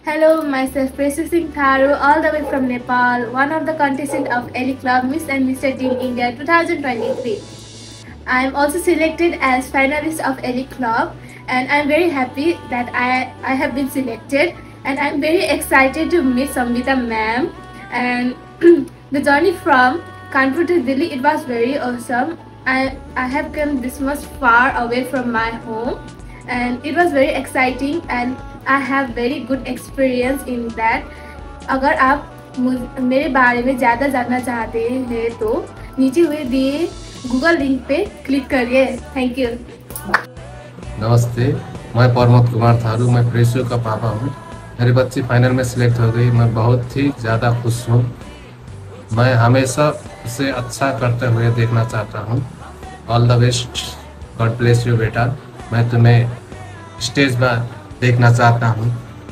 Hello, myself Precious Singh Tharu, all the way from Nepal, one of the contestants of Elite Club Miss and Mr. Teen India 2023. I am also selected as finalist of Elite Club, and I am very happy that I have been selected, and I am very excited to meet Samvita ma'am. And the journey from Kanpur to Delhi, it was very awesome. I have come this much far away from my home, and it was very exciting, and I have very good experience in that. अगर आप मेरे बारे में ज़्यादा जानना चाहते हैं तो नीचे हुए दिए गूगल लिंक पे क्लिक करिए। Thank you. नमस्ते, मैं प्रमोद कुमार थारू, मैं प्रेसो का पापा हूँ। मेरी बच्ची फाइनल में सिलेक्ट हो गई, मैं बहुत ही ज़्यादा खुश हूँ। मैं हमेशा उसे अच्छा करते हुए देखना चाहता हूँ। All the best, God bless you बेटा। मैं तुम्हें स्टेज पर देखना चाहता हूँ।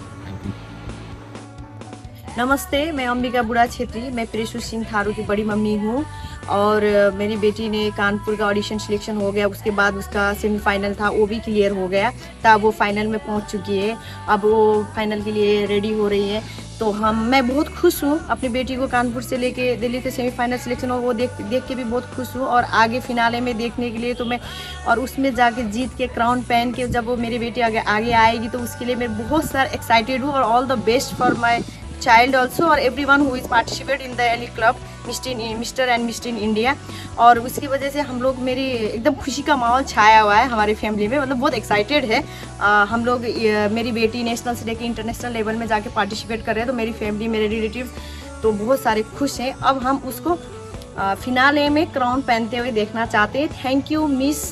नमस्ते, मैं अंबिका बुढ़ा छेत्री, मैं प्रेसु सिंह थारू की बड़ी मम्मी हूँ। और मेरी बेटी ने कानपुर का ऑडिशन सिलेक्शन हो गया, उसके बाद उसका सेमीफाइनल था वो भी क्लियर हो गया, तब वो फाइनल में पहुँच चुकी है। अब वो फाइनल के लिए रेडी हो रही है। तो मैं बहुत खुश हूँ अपनी बेटी को कानपुर से लेके दिल्ली से सेमीफाइनल सिलेक्शन हो, वो देख के भी बहुत खुश हूँ। और आगे फिनाले में देखने के लिए तो मैं, और उसमें जाके जीत के क्राउन पहन के जब वो मेरी बेटी आगे आएगी तो उसके लिए मैं बहुत सारा एक्साइटेड हूँ। और all the best for my child also और everyone who is participate in the elite club mister and miss teen India. और उसकी वजह से हम लोग, मेरी एकदम खुशी का माहौल छाया हुआ है हमारी फैमिली में, मतलब बहुत एक्साइटेड है हम लोग। मेरी बेटी नेशनल से लेकर इंटरनेशनल लेवल में जाके पार्टिसिपेट कर रहे हैं, तो मेरी फैमिली, मेरे रिलेटिव्स तो बहुत सारे खुश हैं। अब हम उसको फिनाले में क्राउन पहनते हुए देखना चाहते हैं। Thank you miss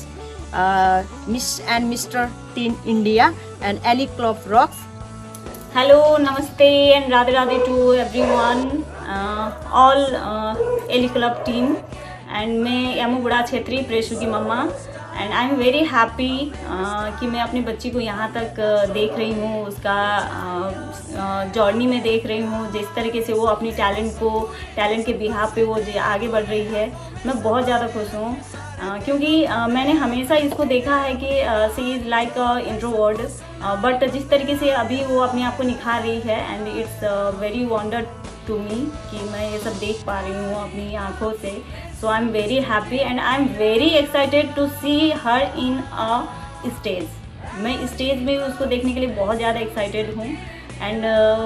and mister teen India and elite club rocks. Hello, Namaste and Radhe Radhe to everyone, all Elite Club team, and मैं यामू बुढ़ा छेत्री, प्रेसु की mamma, and I am very happy कि मैं अपनी बच्ची को यहाँ तक देख रही हूँ, उसका जर्नी में देख रही हूँ, जिस तरीके से वो अपनी टैलेंट के बिहाफ पे वो आगे बढ़ रही है। मैं बहुत ज़्यादा खुश हूँ क्योंकि मैंने हमेशा इसको देखा है कि she is like introvert, but जिस तरीके से अभी वो अपने आप को निखार रही है, and it's very wonder to me कि मैं ये सब देख पा रही हूँ अपनी आँखों से। So I am very happy and I am very excited to see her in a stage. मैं स्टेज में उसको देखने के लिए बहुत ज़्यादा एक्साइटेड हूँ, एंड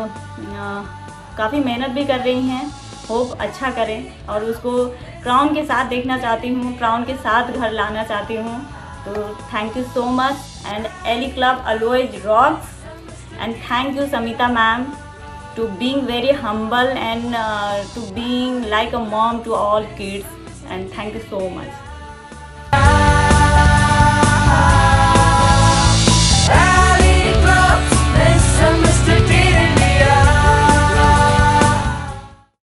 काफ़ी मेहनत भी कर रही हैं। होप अच्छा करें, और उसको क्राउन के साथ देखना चाहती हूँ, क्राउन के साथ घर लाना चाहती हूँ। तो thank you so much, and elite club always rocks, and thank you Samita ma'am to being very humble and to being like a mom to all kids, and thank you so much.